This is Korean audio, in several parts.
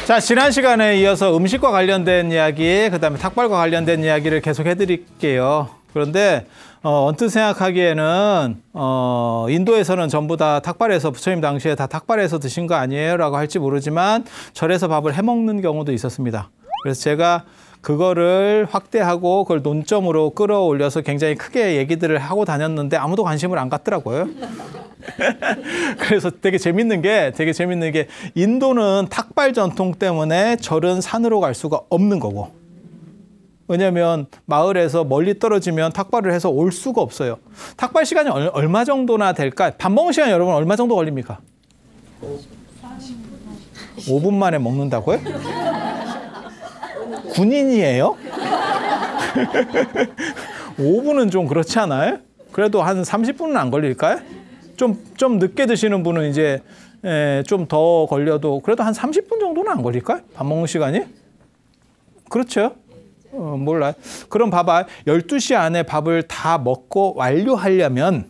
자, 지난 시간에 이어서 음식과 관련된 이야기, 그다음에 탁발과 관련된 이야기를 계속 해드릴게요. 그런데 언뜻 생각하기에는 인도에서는 전부 다 탁발해서 부처님 당시에 다 탁발해서 드신 거 아니에요? 라고 할지 모르지만 절에서 밥을 해먹는 경우도 있었습니다. 그래서 제가 그거를 확대하고 그걸 논점으로 끌어올려서 굉장히 크게 얘기들을 하고 다녔는데 아무도 관심을 안 갖더라고요. 그래서 되게 재밌는 게 인도는 탁발 전통 때문에 절은 산으로 갈 수가 없는 거고, 왜냐하면 마을에서 멀리 떨어지면 탁발을 해서 올 수가 없어요. 탁발 시간이 얼마 정도나 될까? 밥 먹는 시간이 여러분 얼마 정도 걸립니까? 5분 만에 먹는다고요? 군인이에요? 5분은 좀 그렇지 않아요? 그래도 한 30분은 안 걸릴까요? 좀 늦게 드시는 분은 이제 좀 더 걸려도 그래도 한 30분 정도는 안 걸릴까요? 밥 먹는 시간이? 그렇죠? 몰라요. 그럼 봐봐. 12시 안에 밥을 다 먹고 완료하려면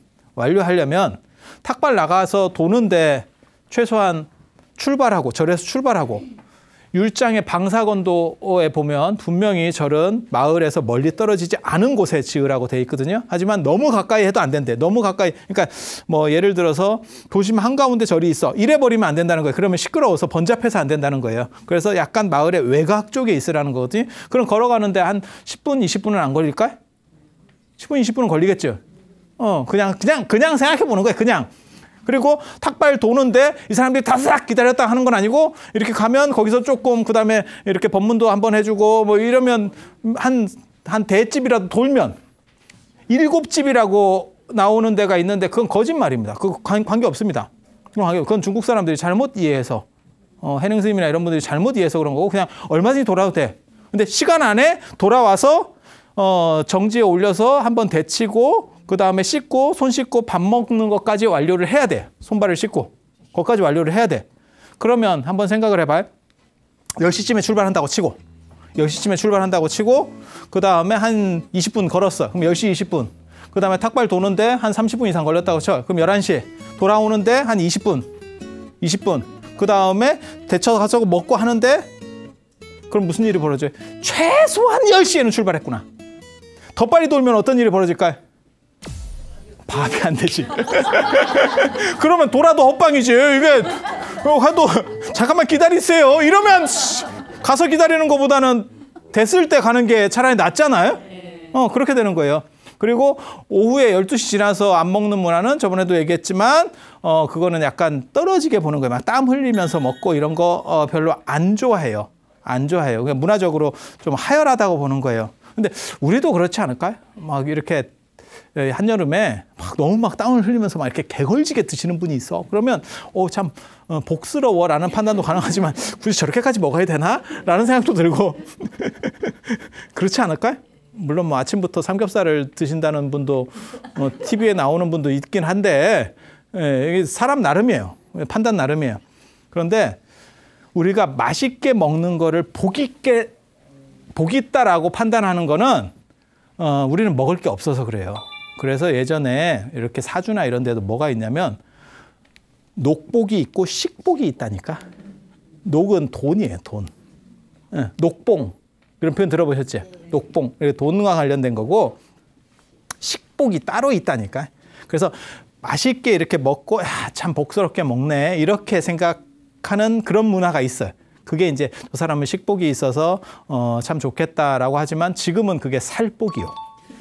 탁발 나가서 도는데 최소한 절에서 출발하고 율장의 방사건도에 보면 분명히 절은 마을에서 멀리 떨어지지 않은 곳에 지으라고 돼 있거든요. 하지만 너무 가까이 해도 안 된대. 너무 가까이, 그러니까 뭐 예를 들어서 도심 한가운데 절이 있어. 이래 버리면 안 된다는 거예요. 그러면 시끄러워서 번잡해서 안 된다는 거예요. 그래서 약간 마을의 외곽 쪽에 있으라는 거거든요. 그럼 걸어가는데 한 10분, 20분은 안 걸릴까요? 10분, 20분은 걸리겠죠. 그냥 생각해 보는 거예요. 그냥. 그리고 탁발 도는데 이 사람들이 다싹 기다렸다 하는 건 아니고 이렇게 가면 거기서 조금 그다음에 이렇게 법문도 한번 해주고 뭐 이러면 한 대집이라도 돌면 7집이라고 나오는 데가 있는데 그건 거짓말입니다. 그거 관계 없습니다. 그건 중국 사람들이 잘못 이해해서 해능 스님이나 이런 분들이 잘못 이해해서 그런 거고 그냥 얼마든지 돌아도 돼. 근데 시간 안에 돌아와서 정지에 올려서 한번 데치고 그 다음에 씻고 손 씻고 밥 먹는 것까지 완료를 해야 돼. 손발을 씻고 그것까지 완료를 해야 돼. 그러면 한번 생각을 해봐요. 10시쯤에 출발한다고 치고 10시쯤에 출발한다고 치고 그 다음에 한 20분 걸었어. 그럼 10시 20분. 그 다음에 탁발 도는데 한 30분 이상 걸렸다고 쳐. 그럼 11시에 돌아오는데 한 20분. 그 다음에 데쳐서 가서 먹고 하는데 그럼 무슨 일이 벌어져요? 최소한 10시에는 출발했구나. 더 빨리 돌면 어떤 일이 벌어질까요? 밥이 안 되지. 그러면 돌아도 헛방이지. 이게 하도 잠깐만 기다리세요. 이러면 가서 기다리는 것보다는 됐을 때 가는 게 차라리 낫잖아요. 그렇게 되는 거예요. 그리고 오후에 12시 지나서 안 먹는 문화는 저번에도 얘기했지만 그거는 약간 떨어지게 보는 거예요. 막 땀 흘리면서 먹고 이런 거 별로 안 좋아해요. 그냥 문화적으로 좀 하열하다고 보는 거예요. 근데 우리도 그렇지 않을까요? 막 이렇게 한여름에 너무 땀을 흘리면서 막 이렇게 개걸지게 드시는 분이 있어. 그러면 참 복스러워라는 판단도 가능하지만 굳이 저렇게까지 먹어야 되나? 라는 생각도 들고 그렇지 않을까요? 물론 뭐 아침부터 삼겹살을 드신다는 분도 TV에 나오는 분도 있긴 한데 이게 사람 나름이에요. 판단 나름이에요. 그런데 우리가 맛있게 먹는 거를 복 있다라고 판단하는 거는 우리는 먹을 게 없어서 그래요. 그래서 예전에 이렇게 사주나 이런 데도 뭐가 있냐면 녹복이 있고 식복이 있다니까. 녹은 돈이에요, 돈. 녹봉. 이런 표현 들어보셨죠? 녹봉. 돈과 관련된 거고 식복이 따로 있다니까. 그래서 맛있게 이렇게 먹고 참 복스럽게 먹네. 이렇게 생각하는 그런 문화가 있어요. 그게 이제 저 사람은 식복이 있어서 참 좋겠다라고 하지만 지금은 그게 살복이요.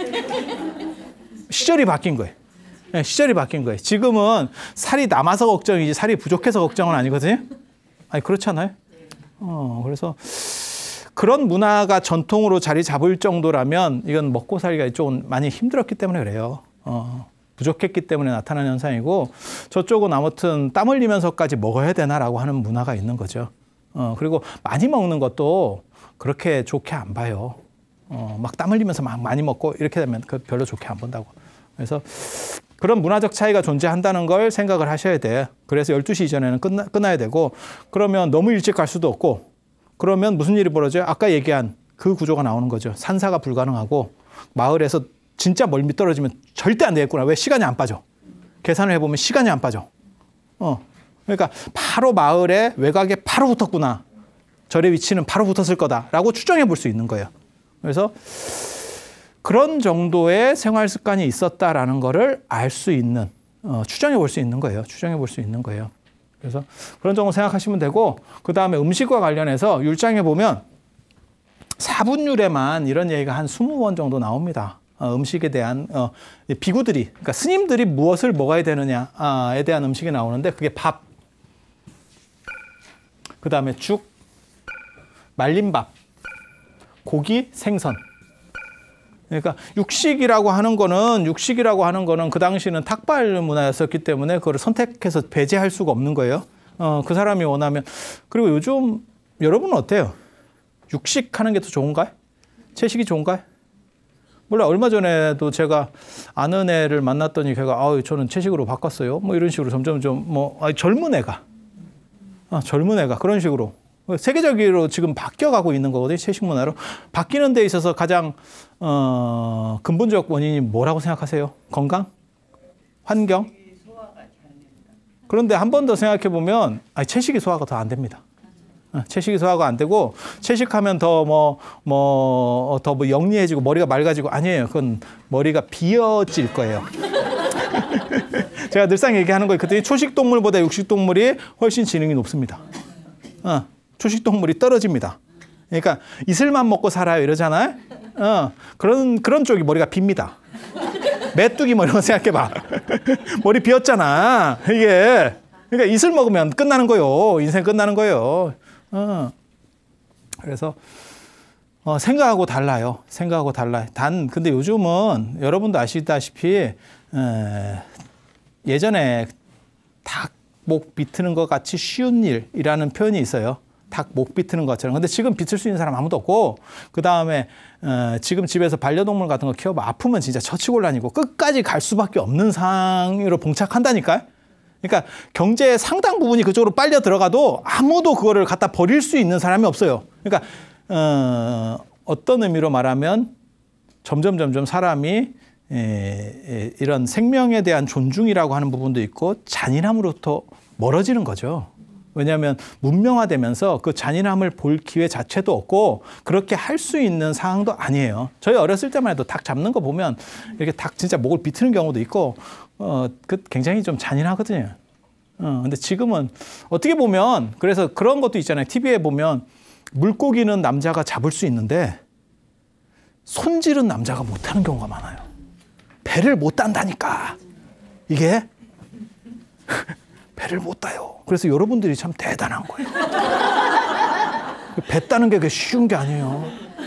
시절이 바뀐 거예요. 시절이 바뀐 거예요. 지금은 살이 남아서 걱정이지 살이 부족해서 걱정은 아니거든요. 아니 그렇잖아요. 그래서 그런 문화가 전통으로 자리 잡을 정도라면 이건 먹고 살기가 좀 많이 힘들었기 때문에 그래요. 부족했기 때문에 나타난 현상이고 저쪽은 아무튼 땀 흘리면서까지 먹어야 되나라고 하는 문화가 있는 거죠. 그리고 많이 먹는 것도 그렇게 좋게 안 봐요. 막 땀 흘리면서 막 많이 먹고 이렇게 되면 별로 좋게 안 본다고. 그래서 그런 문화적 차이가 존재한다는 걸 생각을 하셔야 돼요. 그래서 12시 이전에는 끝나야 되고 그러면 너무 일찍 갈 수도 없고 그러면 무슨 일이 벌어져요? 아까 얘기한 그 구조가 나오는 거죠. 산사가 불가능하고 마을에서 진짜 멀리 떨어지면 절대 안 되겠구나. 왜? 시간이 안 빠져. 계산을 해보면 시간이 안 빠져. 그러니까 바로 마을에 외곽에 바로 붙었구나. 절의 위치는 바로 붙었을 거다라고 추정해 볼 수 있는 거예요. 그래서 그런 정도의 생활 습관이 있었다라는 거를 알 수 있는, 추정해 볼 수 있는 거예요. 추정해 볼 수 있는 거예요. 그래서 그런 정도 생각하시면 되고, 그 다음에 음식과 관련해서 율장에 보면 사분율에만 이런 얘기가 한 20번 정도 나옵니다. 음식에 대한 비구들이, 그러니까 스님들이 무엇을 먹어야 되느냐에 대한 음식이 나오는데, 그게 밥, 그 다음에 죽, 말린 밥, 고기, 생선. 그러니까 육식이라고 하는 거는 그 당시는 탁발 문화였었기 때문에 그걸 선택해서 배제할 수가 없는 거예요. 그 사람이 원하면. 그리고 요즘 여러분은 어때요? 육식하는 게 더 좋은가요? 채식이 좋은가요? 몰라, 얼마 전에도 제가 아는 애를 만났더니 걔가 저는 채식으로 바꿨어요. 뭐 이런 식으로 점점 젊은 애가 그런 식으로 세계적으로 지금 바뀌어가고 있는 거거든요. 채식 문화로. 바뀌는 데 있어서 가장 근본적 원인이 뭐라고 생각하세요? 건강? 환경? 그런데 한 번 더 생각해 보면 채식이 소화가 더 안 됩니다. 채식이 소화가 안 되고, 채식하면 더 영리해지고 머리가 맑아지고, 아니에요. 그건 머리가 비어질 거예요. 제가 늘상 얘기하는 거 있거든요. 초식동물보다 육식동물이 훨씬 지능이 높습니다. 초식동물이 떨어집니다. 그러니까 이슬만 먹고 살아요 이러잖아요. 그런 쪽이 머리가 빕니다. 메뚜기 뭐 이런 거 생각해봐. 머리 비었잖아. 이게. 그러니까 이슬 먹으면 끝나는 거요. 인생 끝나는 거예요. 그래서 생각하고 달라요. 생각하고 달라요. 근데 요즘은 여러분도 아시다시피 예전에 닭 목 비트는 것 같이 쉬운 일이라는 표현이 있어요. 닭 목 비트는 것처럼. 근데 지금 비틀 수 있는 사람 아무도 없고, 그 다음에 지금 집에서 반려동물 같은 거 키워봐 아프면 진짜 처치곤란이고 끝까지 갈 수밖에 없는 상황으로 봉착한다니까요. 그러니까 경제의 상당 부분이 그쪽으로 빨려 들어가도 아무도 그거를 갖다 버릴 수 있는 사람이 없어요. 그러니까 어떤 의미로 말하면 점점 사람이 이런 생명에 대한 존중이라고 하는 부분도 있고 잔인함으로부터 멀어지는 거죠. 왜냐하면 문명화되면서 그 잔인함을 볼 기회 자체도 없고 그렇게 할 수 있는 상황도 아니에요. 저희 어렸을 때만 해도 닭 잡는 거 보면 이렇게 닭 진짜 목을 비트는 경우도 있고 그 굉장히 좀 잔인하거든요. 근데 지금은 어떻게 보면 그래서 그런 것도 있잖아요. TV에 보면 물고기는 남자가 잡을 수 있는데 손질은 남자가 못하는 경우가 많아요. 배를 못 딴다니까. 이게 배를 못 따요. 그래서 여러분들이 참 대단한 거예요. 배 따는 게 쉬운 게 아니에요.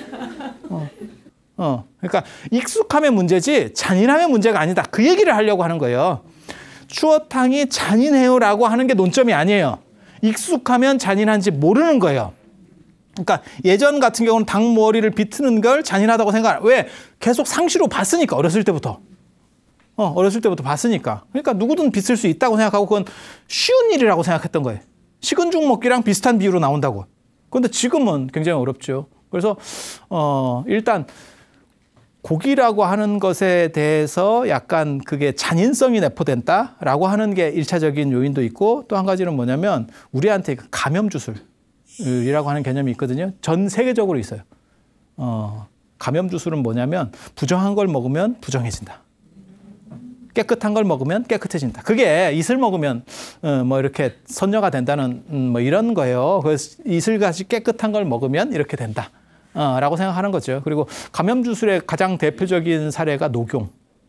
그러니까 익숙함의 문제지 잔인함의 문제가 아니다. 그 얘기를 하려고 하는 거예요. 추어탕이 잔인해요라고 하는 게 논점이 아니에요. 익숙하면 잔인한지 모르는 거예요. 그러니까 예전 같은 경우는 닭 머리를 비트는 걸 잔인하다고 생각해요. 왜? 계속 상시로 봤으니까, 어렸을 때부터. 어렸을 때부터 봤으니까. 그러니까 누구든 비틀 수 있다고 생각하고 그건 쉬운 일이라고 생각했던 거예요. 식은 죽 먹기랑 비슷한 비유로 나온다고. 그런데 지금은 굉장히 어렵죠. 그래서 일단 고기라고 하는 것에 대해서 약간 그게 잔인성이 내포된다라고 하는 게 1차적인 요인도 있고, 또 한 가지는 뭐냐면 우리한테 감염 주술이라고 하는 개념이 있거든요. 전 세계적으로 있어요. 감염 주술은 뭐냐면 부정한 걸 먹으면 부정해진다. 깨끗한 걸 먹으면 깨끗해진다. 그게 이슬 먹으면 뭐 이렇게 선녀가 된다는 뭐 이런 거예요. 그래서 이슬같이 깨끗한 걸 먹으면 이렇게 된다. 라고 생각하는 거죠. 그리고 감염 주술의 가장 대표적인 사례가 녹용.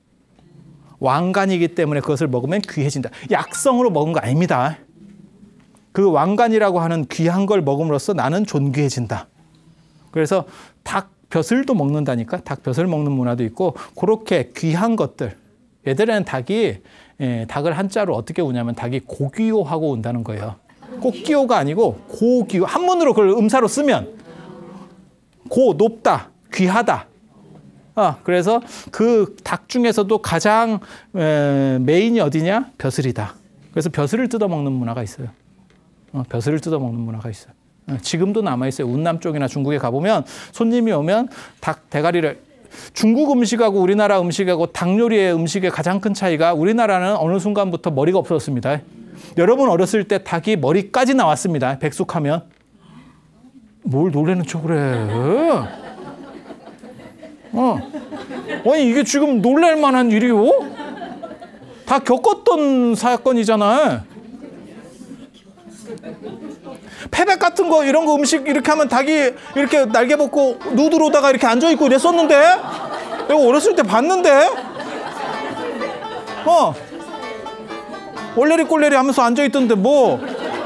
왕간이기 때문에 그것을 먹으면 귀해진다. 약성으로 먹은 거 아닙니다. 그 왕간이라고 하는 귀한 걸 먹음으로써 나는 존귀해진다. 그래서 닭 벼슬도 먹는다니까. 닭 벼슬 먹는 문화도 있고, 그렇게 귀한 것들. 예전에는 닭을 한자로 어떻게 우냐면 닭이 고귀요하고 온다는 거예요. 꼭기요가 아니고 고귀요. 한문으로 그걸 음사로 쓰면 높다, 귀하다. 그래서 그 닭 중에서도 가장 메인이 어디냐? 벼슬이다. 그래서 벼슬을 뜯어먹는 문화가 있어요. 벼슬을 뜯어먹는 문화가 있어요. 지금도 남아있어요. 운남 쪽이나 중국에 가보면 손님이 오면 닭 대가리를, 중국 음식하고 우리나라 음식하고 닭 요리의 음식의 가장 큰 차이가, 우리나라는 어느 순간부터 머리가 없어졌습니다. 여러분 어렸을 때 닭이 머리까지 나왔습니다. 백숙하면. 뭘 놀라는 척을 해? 아니 이게 지금 놀랄 만한 일이요? 다 겪었던 사건이잖아. 패백 같은 거 이런 거 음식 이렇게 하면 닭이 이렇게 날개 벗고 누드로다가 이렇게 앉아있고 이랬었는데 내가 어렸을 때 봤는데 올레리 꼴레리 하면서 앉아있던데 뭐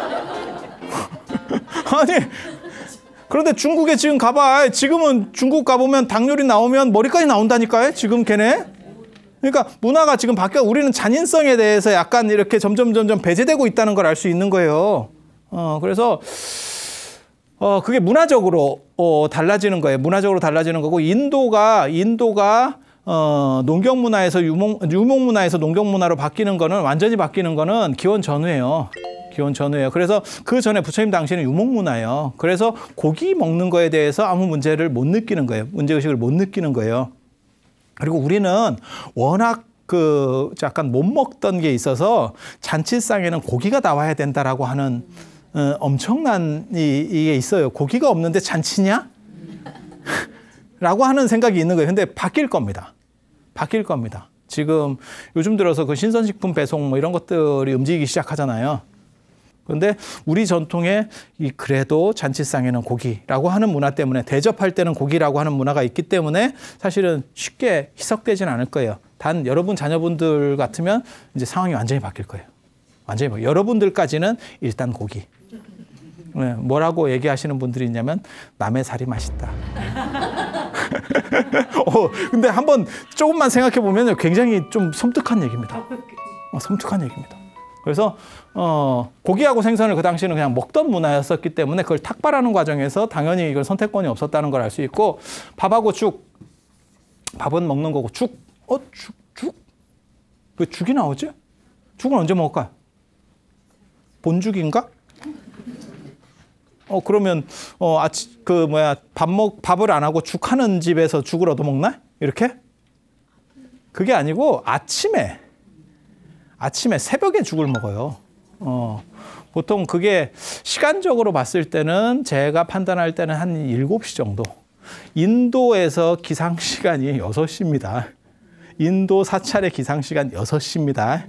아니 그런데 중국에 지금 가봐. 지금은 중국 가보면 닭 요리 나오면 머리까지 나온다니까요. 지금 걔네. 그러니까 문화가 지금 바뀌어. 우리는 잔인성에 대해서 약간 이렇게 점점 배제되고 있다는 걸 알 수 있는 거예요. 그래서 그게 문화적으로 달라지는 거예요. 문화적으로 달라지는 거고 인도가 농경 문화에서 유목 문화에서 농경 문화로 바뀌는 거는 완전히 바뀌는 거는 기원 전후예요. 기원 전후예요. 그래서 그 전에 부처님 당시에는 유목 문화예요. 그래서 고기 먹는 거에 대해서 아무 문제를 못 느끼는 거예요. 문제의식을 못 느끼는 거예요. 그리고 우리는 워낙 약간 못 먹던 게 있어서 잔치상에는 고기가 나와야 된다라고 하는 엄청난 이게 있어요. 고기가 없는데 잔치냐? 라고 하는 생각이 있는 거예요. 근데 바뀔 겁니다. 바뀔 겁니다. 지금 요즘 들어서 그 신선식품 배송 뭐 이런 것들이 움직이기 시작하잖아요. 그런데 우리 전통에 그래도 잔치상에는 고기라고 하는 문화 때문에 대접할 때는 고기라고 하는 문화가 있기 때문에 사실은 쉽게 희석되지는 않을 거예요. 단 여러분 자녀분들 같으면 이제 상황이 완전히 바뀔 거예요. 완전히 바뀌어요. 여러분들까지는 일단 고기. 네, 뭐라고 얘기하시는 분들이 있냐면 남의 살이 맛있다. 근데 한번 조금만 생각해 보면 굉장히 좀 섬뜩한 얘기입니다. 섬뜩한 얘기입니다. 그래서 고기하고 생선을 그 당시에는 그냥 먹던 문화였었기 때문에 그걸 탁발하는 과정에서 당연히 이걸 선택권이 없었다는 걸 알 수 있고 밥하고 죽, 밥은 먹는 거고 죽, 죽? 왜 죽이 나오지? 죽은 언제 먹을까요? 본죽인가? 그러면 밥을 안 하고 죽 하는 집에서 죽을 얻어 먹나? 이렇게? 그게 아니고 아침에 새벽에 죽을 먹어요. 보통 그게 시간적으로 봤을 때는 제가 판단할 때는 한 7시 정도. 인도에서 기상시간이 6시입니다. 인도 사찰의 기상시간 6시입니다.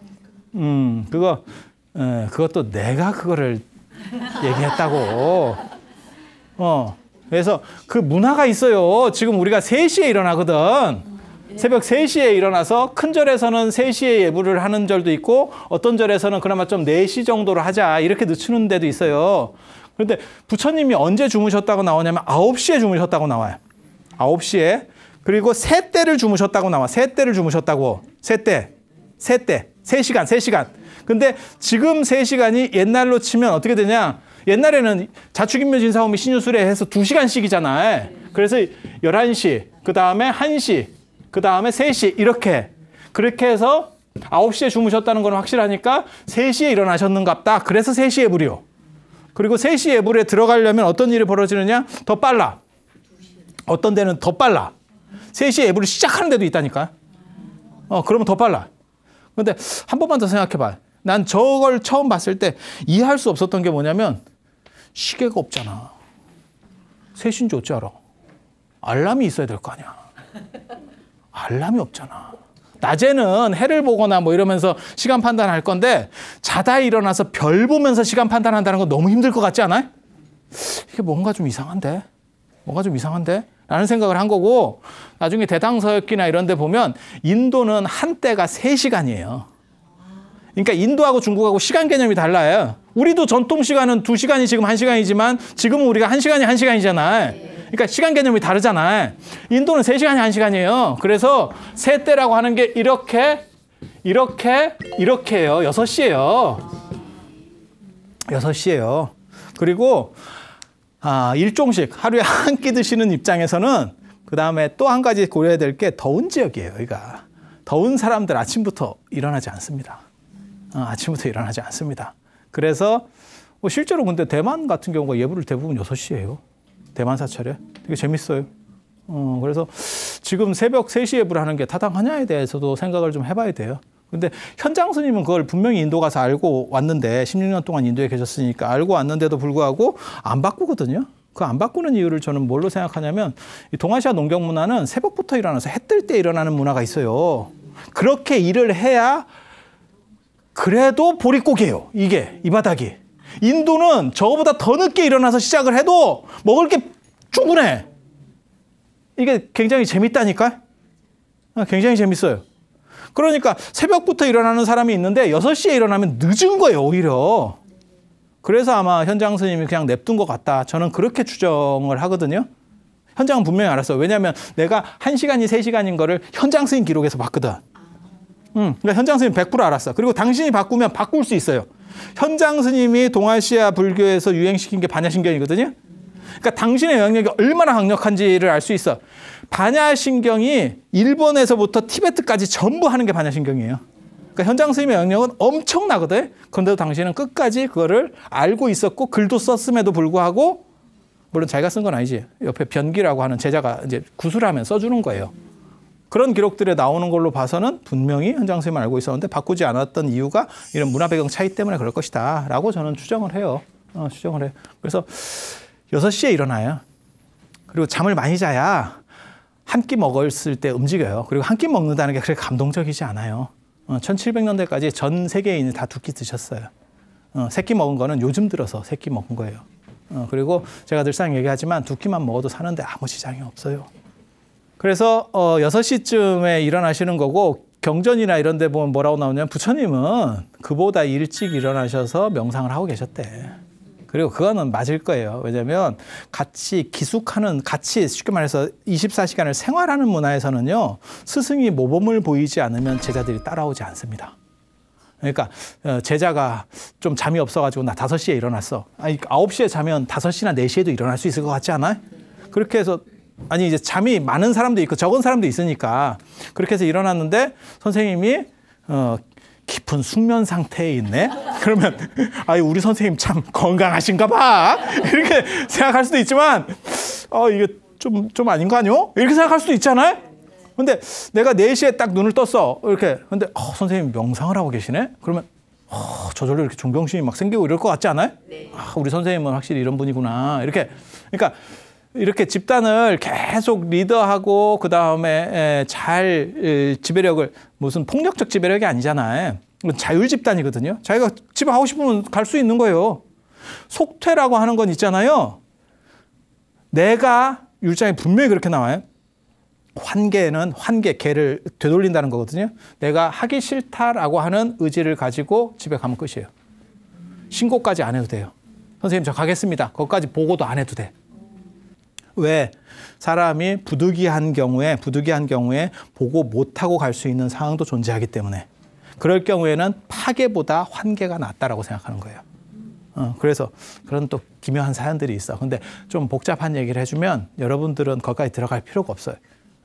그것도 내가 그거를 얘기했다고. 그래서 그 문화가 있어요. 지금 우리가 3시에 일어나거든. 새벽 3시에 일어나서 큰 절에서는 3시에 예불을 하는 절도 있고 어떤 절에서는 그나마 좀 4시 정도로 하자 이렇게 늦추는 데도 있어요. 그런데 부처님이 언제 주무셨다고 나오냐면 9시에 주무셨다고 나와요. 9시에. 그리고 세때를 주무셨다고 나와. 세때를 주무셨다고. 세때. 3시간. 근데 지금 3시간이 옛날로 치면 어떻게 되냐. 옛날에는 자축인묘 진사오미 신유술에 해서 2시간씩이잖아요. 그래서 11시, 그 다음에 1시, 그 다음에 3시 이렇게. 그렇게 해서 9시에 주무셨다는 건 확실하니까 3시에 일어나셨는갑다. 그래서 3시에 예불이요. 그리고 3시 예불에 들어가려면 어떤 일이 벌어지느냐? 더 빨라. 어떤 데는 더 빨라. 3시에 예불을 시작하는 데도 있다니까. 그러면 더 빨라. 근데 한 번만 더 생각해봐. 난 저걸 처음 봤을 때 이해할 수 없었던 게 뭐냐면 시계가 없잖아. 3시인 줄 어찌 알아? 알람이 있어야 될 거 아니야. 알람이 없잖아. 낮에는 해를 보거나 뭐 이러면서 시간 판단할 건데 자다 일어나서 별 보면서 시간 판단한다는 건 너무 힘들 것 같지 않아요? 이게 뭔가 좀 이상한데? 라는 생각을 한 거고 나중에 대당서역기나 이런 데 보면 인도는 한때가 3시간이에요. 그러니까 인도하고 중국하고 시간 개념이 달라요. 우리도 전통 시간은 2시간이 지금 1시간이지만 지금은 우리가 1시간이 1시간이잖아요. 그러니까 시간 개념이 다르잖아요. 인도는 3시간이 1시간이에요. 그래서 세때라고 하는 게 이렇게예요. 6시예요. 그리고 일종식 하루에 한 끼 드시는 입장에서는 그 다음에 또 한 가지 고려해야 될 게 더운 지역이에요. 여기가. 더운 사람들 아침부터 일어나지 않습니다. 그래서 실제로 근데 대만 같은 경우가 예불을 대부분 6시예요. 대만 사찰에. 되게 재밌어요. 그래서 지금 새벽 3시 예불을 하는 게 타당하냐에 대해서도 생각을 좀 해봐야 돼요. 근데 현장 스님은 그걸 분명히 인도 가서 알고 왔는데 16년 동안 인도에 계셨으니까 알고 왔는데도 불구하고 안 바꾸거든요. 그 안 바꾸는 이유를 저는 뭘로 생각하냐면 이 동아시아 농경 문화는 새벽부터 일어나서 해 뜰 때 일어나는 문화가 있어요. 그렇게 일을 해야 그래도 보릿고개예요. 이게 이 바닥이. 인도는 저거보다 더 늦게 일어나서 시작을 해도 먹을 게 충분해. 이게 굉장히 재밌다니까. 굉장히 재밌어요. 그러니까 새벽부터 일어나는 사람이 있는데 6시에 일어나면 늦은 거예요, 오히려. 그래서 아마 현장 스님이 그냥 냅둔 것 같다. 저는 그렇게 추정을 하거든요. 현장은 분명히 알았어요. 왜냐하면 내가 1시간이 3시간인 거를 현장 스님 기록에서 봤거든. 그러니까 현장 스님 100% 알았어. 그리고 당신이 바꾸면 바꿀 수 있어요. 현장 스님이 동아시아 불교에서 유행시킨 게 반야신경이거든요. 그러니까 당신의 영향력이 얼마나 강력한지를 알 수 있어. 반야신경이 일본에서부터 티베트까지 전부 하는 게 반야신경이에요. 그러니까 현장 스님의 영향력은 엄청나거든. 그런데도 당신은 끝까지 그거를 알고 있었고 글도 썼음에도 불구하고, 물론 자기가 쓴 건 아니지. 옆에 변기라고 하는 제자가 이제 구술하면 써주는 거예요. 그런 기록들에 나오는 걸로 봐서는 분명히 현장 스님을 알고 있었는데 바꾸지 않았던 이유가 이런 문화 배경 차이 때문에 그럴 것이다 라고 저는 추정을 해요. 추정을 해요. 그래서 6시에 일어나요. 그리고 잠을 많이 자야 한 끼 먹었을 때 움직여요. 그리고 한 끼 먹는다는 게 그렇게 감동적이지 않아요. 1700년대까지 전 세계인이 다 2끼 드셨어요. 3끼 먹은 거는 요즘 들어서 3끼 먹은 거예요. 그리고 제가 늘상 얘기하지만 2끼만 먹어도 사는데 아무 지장이 없어요. 그래서 6시쯤에 일어나시는 거고, 경전이나 이런 데 보면 뭐라고 나오냐면 부처님은 그보다 일찍 일어나셔서 명상을 하고 계셨대. 그리고 그거는 맞을 거예요. 왜냐하면 같이 기숙하는, 같이 쉽게 말해서 24시간을 생활하는 문화에서는요, 스승이 모범을 보이지 않으면 제자들이 따라오지 않습니다. 그러니까 제자가 좀 잠이 없어가지고 나 5시에 일어났어. 아니 9시에 자면 5시나 4시에도 일어날 수 있을 것 같지 않아요? 그렇게 해서 아니 이제 잠이 많은 사람도 있고 적은 사람도 있으니까 그렇게 해서 일어났는데 선생님이 깊은 숙면 상태에 있네? 그러면 아이 우리 선생님 참 건강하신가 봐 이렇게 생각할 수도 있지만 이게 좀 아닌 거 아니요? 이렇게 생각할 수도 있잖아요. 근데 내가 4시에 딱 눈을 떴어 이렇게. 근데 선생님 명상을 하고 계시네? 그러면 저절로 이렇게 존경심이 막 생기고 이럴 것 같지 않아요? 네. 우리 선생님은 확실히 이런 분이구나 이렇게. 그러니까 이렇게 집단을 계속 리더하고 그 다음에 잘 지배력을, 무슨 폭력적 지배력이 아니잖아요. 자율 집단이거든요. 자기가 집에 가고 싶으면 갈 수 있는 거예요. 속퇴라고 하는 건 있잖아요. 내가 율장에 분명히 그렇게 나와요. 환계는 개를 되돌린다는 거거든요. 내가 하기 싫다라고 하는 의지를 가지고 집에 가면 끝이에요. 신고까지 안 해도 돼요. 선생님 저 가겠습니다. 거기까지 보고도 안 해도 돼. 왜? 사람이 부득이한 경우에 보고 못하고 갈 수 있는 상황도 존재하기 때문에, 그럴 경우에는 파괴보다 환계가 낫다라고 생각하는 거예요. 그래서 그런 또 기묘한 사연들이 있어. 근데 좀 복잡한 얘기를 해주면 여러분들은 거기까지 들어갈 필요가 없어요.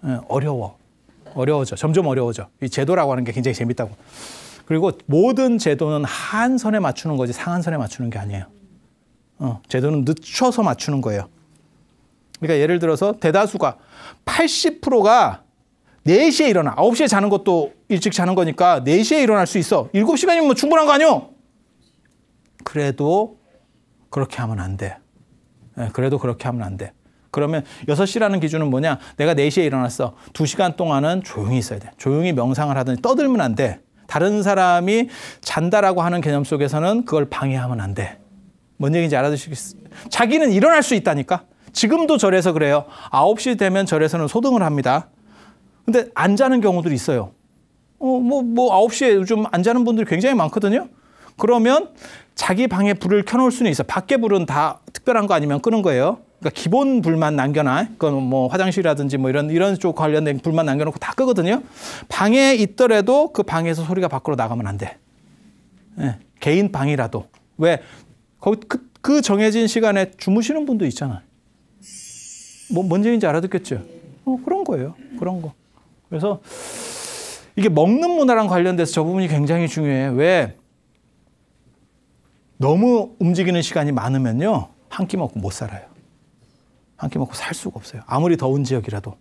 어려워져. 점점 어려워져. 이 제도라고 하는 게 굉장히 재밌다고. 그리고 모든 제도는 한선에 맞추는 거지 상한선에 맞추는 게 아니에요. 제도는 늦춰서 맞추는 거예요. 그러니까 예를 들어서 대다수가 80%가 4시에 일어나. 9시에 자는 것도 일찍 자는 거니까 4시에 일어날 수 있어. 7시간이면 뭐 충분한 거 아니요? 그래도 그렇게 하면 안 돼. 그래도 그렇게 하면 안 돼. 그러면 6시라는 기준은 뭐냐? 내가 4시에 일어났어. 2시간 동안은 조용히 있어야 돼. 조용히 명상을 하더니 떠들면 안 돼. 다른 사람이 잔다라고 하는 개념 속에서는 그걸 방해하면 안 돼. 뭔 얘기인지 알아두시겠어요? 자기는 일어날 수 있다니까. 지금도 절에서 그래요. 9시 되면 절에서는 소등을 합니다. 근데 안 자는 경우들이 있어요. 9시에 요즘 안 자는 분들이 굉장히 많거든요. 그러면 자기 방에 불을 켜놓을 수는 있어. 밖에 불은 다 특별한 거 아니면 끄는 거예요. 그러니까 기본 불만 남겨놔. 그건 뭐 화장실이라든지 뭐 이런 쪽 관련된 불만 남겨놓고 다 끄거든요. 방에 있더라도 그 방에서 소리가 밖으로 나가면 안 돼. 개인 방이라도. 왜? 거기 그 정해진 시간에 주무시는 분도 있잖아요. 뭔 얘기인지 알아듣겠죠? 그런 거예요. 그런 거. 그래서 이게 먹는 문화랑 관련돼서 저 부분이 굉장히 중요해. 왜? 너무 움직이는 시간이 많으면요. 한 끼 먹고 못 살아요. 한 끼 먹고 살 수가 없어요. 아무리 더운 지역이라도.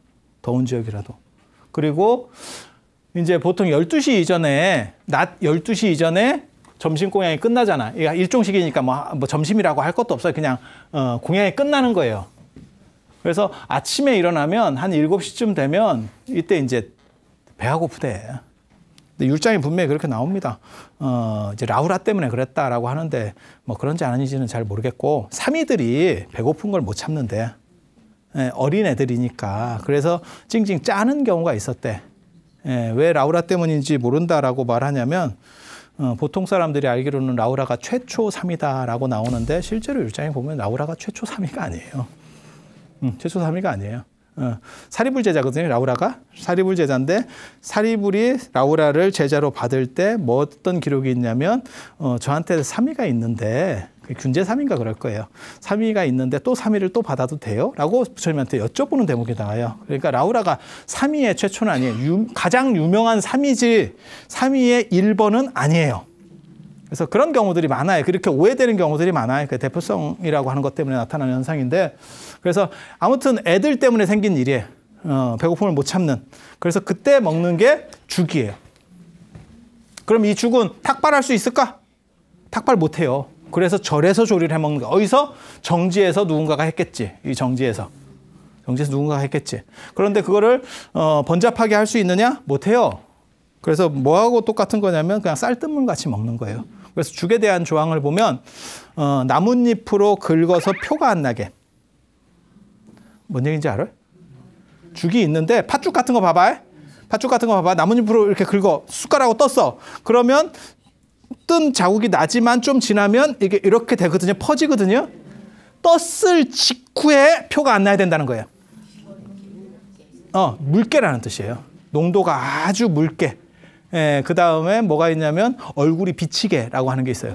그리고 이제 보통 12시 이전에, 낮 12시 이전에 점심 공양이 끝나잖아. 이게 일종식이니까 뭐 점심이라고 할 것도 없어요. 그냥 공양이 끝나는 거예요. 그래서 아침에 일어나면 한 7시쯤 되면 이때 이제 배가 고프대. 근데 율장이 분명히 그렇게 나옵니다. 이제 라우라 때문에 그랬다라고 하는데 뭐 그런지 아닌지는 잘 모르겠고 사미들이 배고픈 걸 못 참는데 어린 애들이니까 그래서 찡찡 짜는 경우가 있었대. 왜 라우라 때문인지 모른다라고 말하냐면 보통 사람들이 알기로는 라우라가 최초 사미다라고 나오는데 실제로 율장에 보면 라우라가 최초 사미가 아니에요. 최초 사미가 아니에요. 사리불 제자거든요. 라우라가 사리불 제자인데 사리불이 라우라를 제자로 받을 때 뭐 어떤 기록이 있냐면 저한테 사미가 있는데 균제 사미인가 그럴 거예요. 사미가 있는데 또 사미를 또 받아도 돼요? 라고 부처님한테 여쭤보는 대목이 나와요. 그러니까 라우라가 사미의 최초는 아니에요. 가장 유명한 사미지 사미의 1번은 아니에요. 그래서 그런 경우들이 많아요. 그렇게 오해되는 경우들이 많아요. 그 대표성이라고 하는 것 때문에 나타나는 현상인데 그래서 아무튼 애들 때문에 생긴 일이에요. 배고픔을 못 참는. 그래서 그때 먹는 게 죽이에요. 그럼 이 죽은 탁발할 수 있을까? 탁발 못 해요. 그래서 절에서 조리를 해 먹는 거. 어디서? 정지에서 누군가가 했겠지. 이 정지에서 누군가가 했겠지. 그런데 그거를 번잡하게 할 수 있느냐? 못 해요. 그래서 뭐하고 똑같은 거냐면 그냥 쌀뜨물 같이 먹는 거예요. 그래서 죽에 대한 조항을 보면 나뭇잎으로 긁어서 표가 안 나게. 뭔 얘기인지 알아요? 죽이 있는데 팥죽 같은 거 봐봐. 팥죽 같은 거 봐봐. 나뭇잎으로 이렇게 긁어. 숟가락으로 떴어. 그러면 뜬 자국이 나지만 좀 지나면 이게 이렇게 되거든요. 퍼지거든요. 떴을 직후에 표가 안 나야 된다는 거예요. 묽게라는 뜻이에요. 농도가 아주 묽게. 그 다음에 뭐가 있냐면 얼굴이 비치게라고 하는 게 있어요.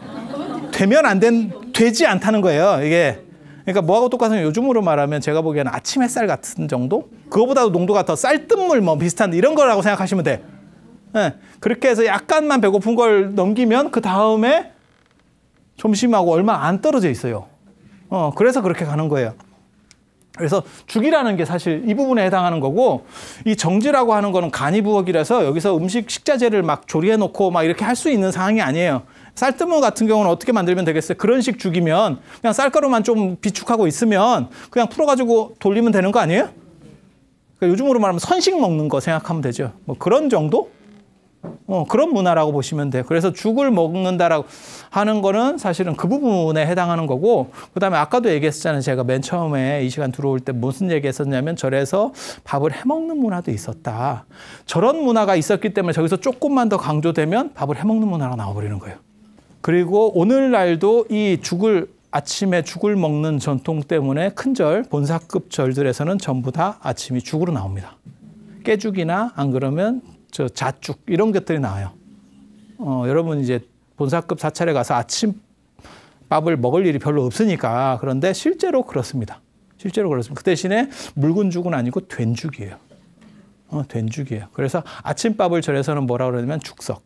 되지 않다는 거예요. 이게. 그러니까 뭐하고 똑같은 요즘으로 말하면 제가 보기에는 아침 햇살 같은 정도? 그거보다도 농도가 더 쌀뜨물 뭐 비슷한 이런 거라고 생각하시면 돼. 그렇게 해서 약간만 배고픈 걸 넘기면 그 다음에 점심하고 얼마 안 떨어져 있어요. 그래서 그렇게 가는 거예요. 그래서 죽이라는 게 사실 이 부분에 해당하는 거고 이 정지라고 하는 거는 간이부엌이라서 여기서 식자재를 막 조리해 놓고 막 이렇게 할 수 있는 상황이 아니에요. 쌀뜨물 같은 경우는 어떻게 만들면 되겠어요? 그런 식 죽이면 그냥 쌀가루만 좀 비축하고 있으면 그냥 풀어가지고 돌리면 되는 거 아니에요? 그러니까 요즘으로 말하면 선식 먹는 거 생각하면 되죠. 뭐 그런 정도? 그런 문화라고 보시면 돼요. 그래서 죽을 먹는다라고 하는 거는 사실은 그 부분에 해당하는 거고 그다음에 아까도 얘기했었잖아요. 제가 맨 처음에 이 시간 들어올 때 무슨 얘기했었냐면 절에서 밥을 해먹는 문화도 있었다. 저런 문화가 있었기 때문에 저기서 조금만 더 강조되면 밥을 해먹는 문화가 나와버리는 거예요. 그리고 오늘날도 이 아침에 죽을 먹는 전통 때문에 큰 절, 본사급 절들에서는 전부 다 아침이 죽으로 나옵니다. 깨죽이나 안 그러면 자죽 이런 것들이 나와요. 여러분 이제 본사급 사찰에 가서 아침밥을 먹을 일이 별로 없으니까 그런데 실제로 그렇습니다. 실제로 그렇습니다. 그 대신에 묽은 죽은 아니고 된 죽이에요. 된 죽이에요. 그래서 아침밥을 절에서는 뭐라고 그러냐면 죽석.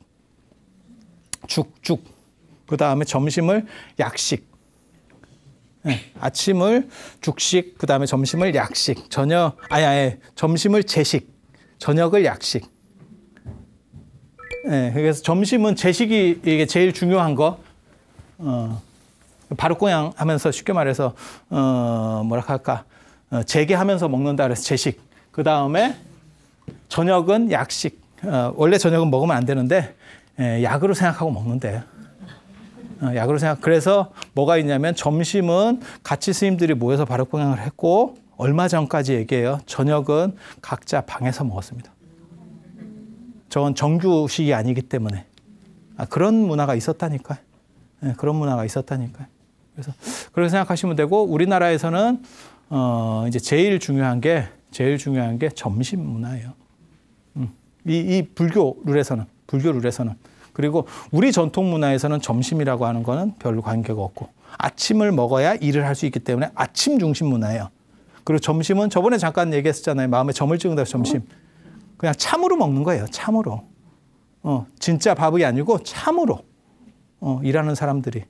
죽. 그 다음에 점심을 약식. 아침을 죽식, 그 다음에 점심을 약식. 점심을 제식, 저녁을 약식. 그래서 점심은 제식이 이게 제일 중요한 거. 바르공양 하면서 쉽게 말해서 뭐라 할까? 재개하면서 먹는다 그래서 제식. 그 다음에 저녁은 약식. 원래 저녁은 먹으면 안 되는데 약으로 생각하고 먹는데요. 약으로 그래서 뭐가 있냐면 점심은 같이 스님들이 모여서 바르공양을 했고 얼마 전까지 얘기해요. 저녁은 각자 방에서 먹었습니다. 저건 정규식이 아니기 때문에. 그런 문화가 있었다니까요. 그런 문화가 있었다니까요. 그래서 그렇게 생각하시면 되고 우리나라에서는 이제 제일 중요한 게 점심 문화예요. 이 불교 룰에서는. 그리고 우리 전통 문화에서는 점심이라고 하는 거는 별로 관계가 없고 아침을 먹어야 일을 할 수 있기 때문에 아침 중심 문화예요. 그리고 점심은 저번에 잠깐 얘기했었잖아요. 마음에 점을 찍는다고 점심. 그냥 참으로 먹는 거예요. 참으로. 진짜 밥이 아니고 참으로 일하는 사람들이.